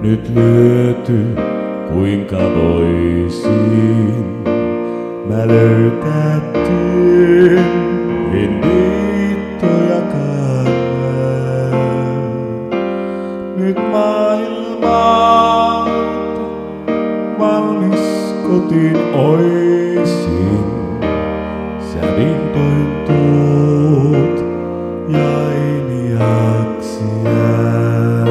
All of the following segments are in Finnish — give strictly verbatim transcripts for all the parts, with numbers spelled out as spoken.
nyt lyöty, kuinka voisin mä löytää tyyn, en viittojakaan näe. Nyt maailmalta valmis kotiin oisin, sä vihdoin tuut jailijaksi jää.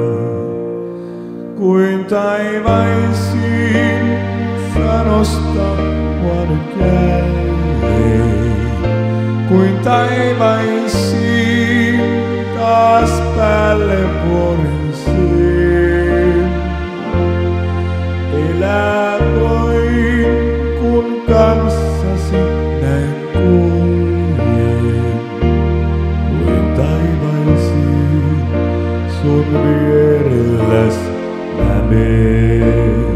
Kuin taivaisin sä nostat mua nyt jälleen. Kuin taivaisin taas päälle vuoren sen. Elää voin kun kanssasi näin kuljen. Kuin taivaisin sun vierelläs mä meen.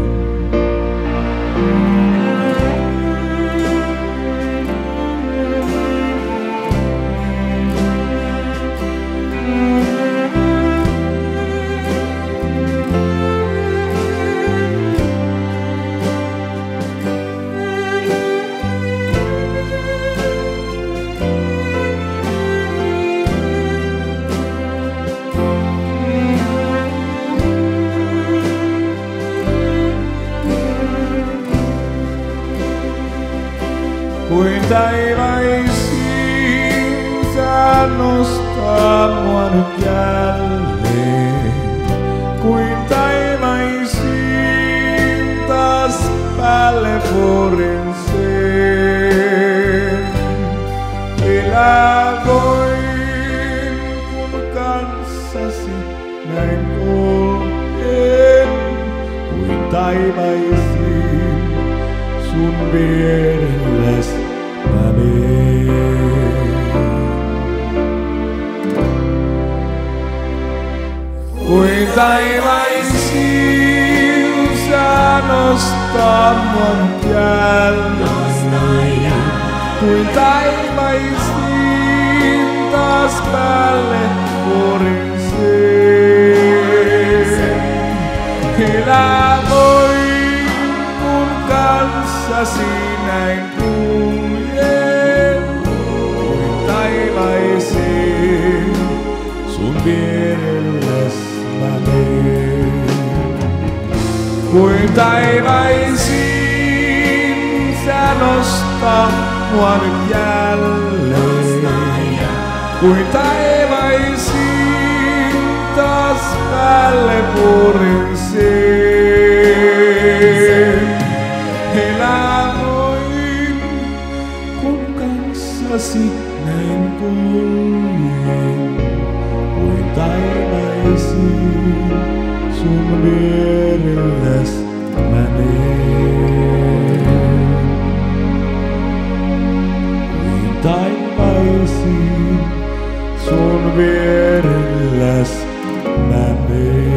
Kuin taivaisin sä nostat mua nyt jälleen. Kuin taivaisin taas päälle vuoren sen. Elää voin kun kanssasi näin kuljen. Kuin taivaisin sun vierelläs mä meen. Kuin taivaisin sä nostat mua nyt jälleen. Kuin taivaisin taas päälle vuoren sen. Elää voin kun kanssasi näin kuljen. Kuin taivaisin sun vierelläs mä meen. Kuin taivaisin sä nostat mua nyt jälleen. Kuin taivaisin taas päälle vuoren sen. Elää voin kun kanssasi näin kuljen. Kuin taivaisin sun vierelläs mä meen. Kuin taivaisin sun vierelläs mä meen.